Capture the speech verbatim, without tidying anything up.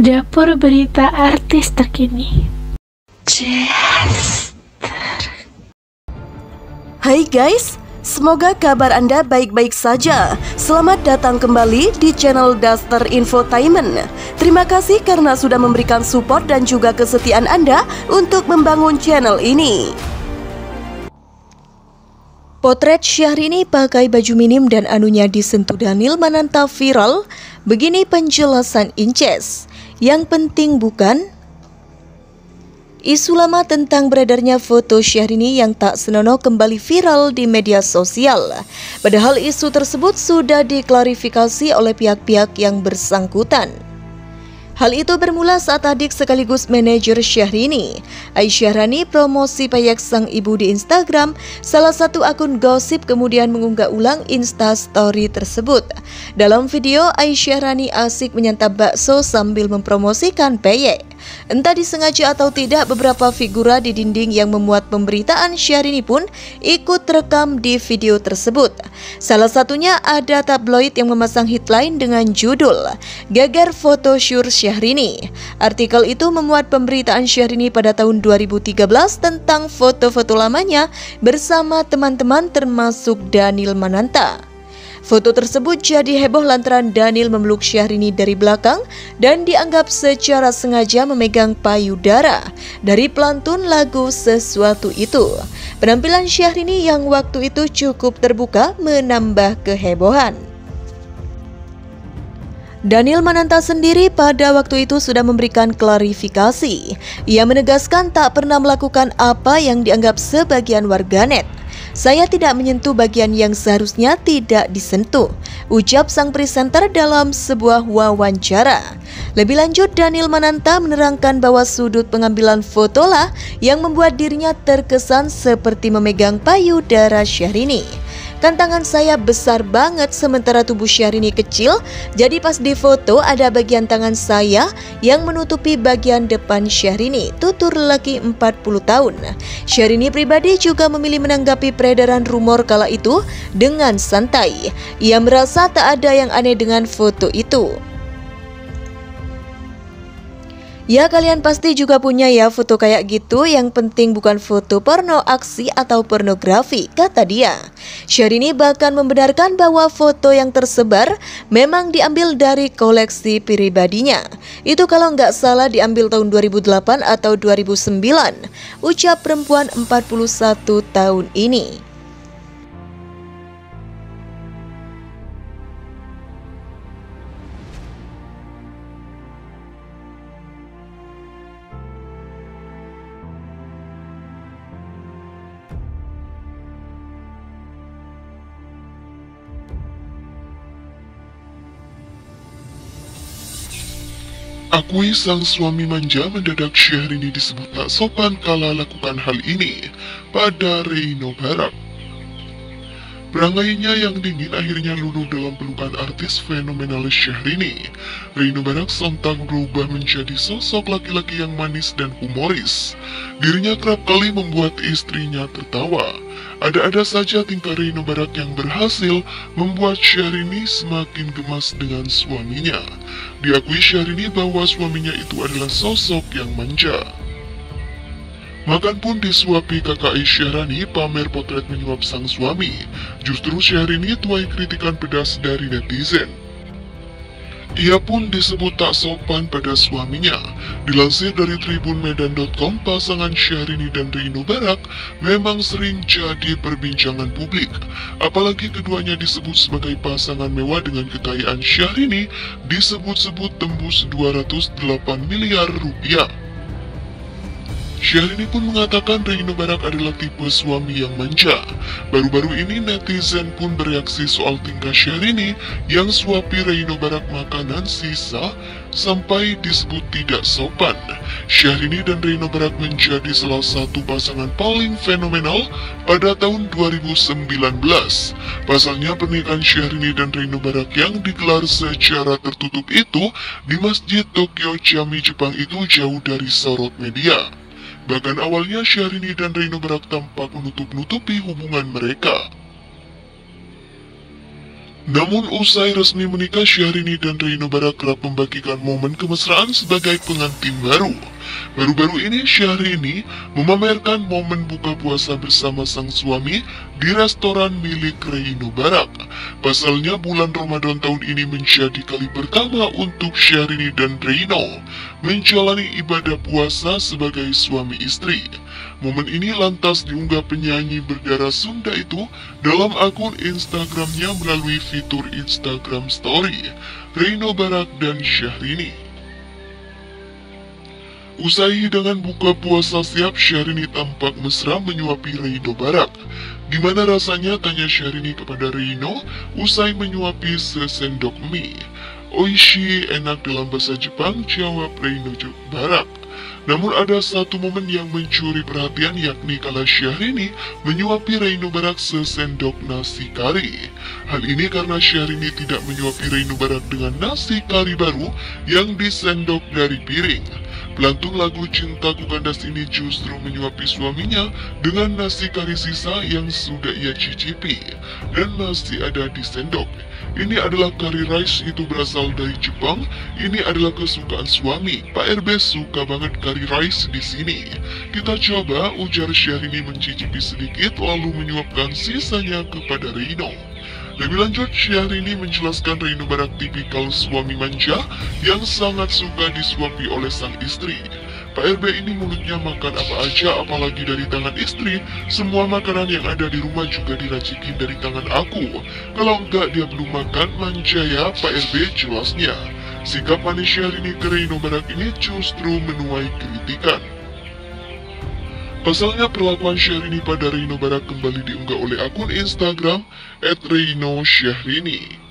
Dapur berita artis terkini. Jester. Hai guys, semoga kabar Anda baik-baik saja. Selamat datang kembali di channel Duster Infotainment. Terima kasih karena sudah memberikan support dan juga kesetiaan Anda untuk membangun channel ini. Potret Syahrini pakai baju minim dan anunya disentuh Daniel Mananta viral. Begini penjelasan Inces. Yang penting bukan? Isu lama tentang beredarnya foto Syahrini yang tak senonoh kembali viral di media sosial. Padahal isu tersebut sudah diklarifikasi oleh pihak-pihak yang bersangkutan. Hal itu bermula saat adik sekaligus manajer Syahrini, Aisyah Rani, promosi payek sang ibu di Instagram. Salah satu akun gosip kemudian mengunggah ulang Insta Story tersebut. Dalam video, Aisyah Rani asik menyantap bakso sambil mempromosikan payek. Entah disengaja atau tidak, beberapa figura di dinding yang memuat pemberitaan Syahrini pun ikut terekam di video tersebut. Salah satunya ada tabloid yang memasang headline dengan judul "Gagar Photoshoot Syahrini". Artikel itu memuat pemberitaan Syahrini pada tahun dua ribu tiga belas tentang foto-foto lamanya bersama teman-teman termasuk Daniel Mananta. Foto tersebut jadi heboh lantaran Daniel memeluk Syahrini dari belakang dan dianggap secara sengaja memegang payudara dari pelantun lagu Sesuatu Itu. Penampilan Syahrini yang waktu itu cukup terbuka menambah kehebohan. Daniel Mananta sendiri pada waktu itu sudah memberikan klarifikasi. Ia menegaskan tak pernah melakukan apa yang dianggap sebagian warganet. "Saya tidak menyentuh bagian yang seharusnya tidak disentuh," ucap sang presenter dalam sebuah wawancara. Lebih lanjut, Daniel Mananta menerangkan bahwa sudut pengambilan fotolah yang membuat dirinya terkesan seperti memegang payudara Syahrini. "Kan tangan saya besar banget sementara tubuh Syahrini kecil, jadi pas di foto ada bagian tangan saya yang menutupi bagian depan Syahrini," tutur lelaki empat puluh tahun. Syahrini pribadi juga memilih menanggapi peredaran rumor kala itu dengan santai. Ia merasa tak ada yang aneh dengan foto itu. "Ya kalian pasti juga punya ya foto kayak gitu, yang penting bukan foto porno aksi atau pornografi," kata dia. Syahrini bahkan membenarkan bahwa foto yang tersebar memang diambil dari koleksi pribadinya. Itu kalau nggak salah diambil tahun dua ribu delapan atau dua ribu sembilan, ucap perempuan empat puluh satu tahun ini. Akui sang suami manja, mendadak Syahrini disebut tak sopan kala lakukan hal ini pada Reino Barak. Perangainya yang dingin akhirnya luluh dalam pelukan artis fenomenalis Syahrini. Reino Barak sontak berubah menjadi sosok laki-laki yang manis dan humoris. Dirinya kerap kali membuat istrinya tertawa. Ada-ada saja tingkah Reino Barak yang berhasil membuat Syahrini semakin gemas dengan suaminya. Diakui Syahrini bahwa suaminya itu adalah sosok yang manja. Makan pun disuapi kakak Aisyah Rani pamer potret menyuap sang suami. Justru Syahrini tuai kritikan pedas dari netizen. Ia pun disebut tak sopan pada suaminya. Dilansir dari tribun medan dot com, pasangan Syahrini dan Reino Barak memang sering jadi perbincangan publik. Apalagi keduanya disebut sebagai pasangan mewah dengan kekayaan Syahrini disebut-sebut tembus dua ratus delapan miliar rupiah. Syahrini pun mengatakan Reino Barak adalah tipe suami yang manja. Baru-baru ini netizen pun bereaksi soal tingkah Syahrini yang suapi Reino Barak makanan sisa sampai disebut tidak sopan. Syahrini dan Reino Barak menjadi salah satu pasangan paling fenomenal pada tahun dua ribu sembilan belas. Pasalnya pernikahan Syahrini dan Reino Barak yang digelar secara tertutup itu di Masjid Tokyo Chami Jepang itu jauh dari sorot media. Bahkan awalnya Syahrini dan Reino Barak tampak menutup-nutupi hubungan mereka. Namun usai resmi menikah, Syahrini dan Reino Barak kerap membagikan momen kemesraan sebagai pengantin baru. Baru-baru ini Syahrini memamerkan momen buka puasa bersama sang suami di restoran milik Reino Barak. Pasalnya bulan Ramadan tahun ini menjadi kali pertama untuk Syahrini dan Reino menjalani ibadah puasa sebagai suami istri. Momen ini lantas diunggah penyanyi berdarah Sunda itu dalam akun Instagramnya melalui fitur Instagram Story Reino Barak dan Syahrini. Usai hidangan buka puasa siap, Syahrini tampak mesra menyuapi Reino Barak. Gimana rasanya, tanya Syahrini kepada Reino usai menyuapi sesendok mie. Oishi, enak dalam bahasa Jepang, jawab Reino Barak. Namun ada satu momen yang mencuri perhatian, yakni kala Syahrini menyuapi Reino Barak sesendok nasi kari. Hal ini karena Syahrini tidak menyuapi Reino Barak dengan nasi kari baru yang disendok dari piring. Pelantung lagu Cintaku Kandas ini justru menyuapi suaminya dengan nasi kari sisa yang sudah ia cicipi dan masih ada di sendok. Ini adalah curry rice, itu berasal dari Jepang. Ini adalah kesukaan suami. Pak R B suka banget curry rice di sini. Kita coba, ujar Syahrini mencicipi sedikit lalu menyuapkan sisanya kepada Reino. Lebih lanjut, Syahrini menjelaskan Reino Barak tipikal suami manja yang sangat suka disuapi oleh sang istri. Pak R B ini mulutnya makan apa aja, apalagi dari tangan istri. Semua makanan yang ada di rumah juga diracikin dari tangan aku. Kalau enggak dia belum makan, manja ya Pak R B, jelasnya. Sikap manis Syahrini ke Reino Barak ini justru menuai kritikan. Pasalnya perlakuan Syahrini pada Reino Barak kembali diunggah oleh akun Instagram et reino syahrini.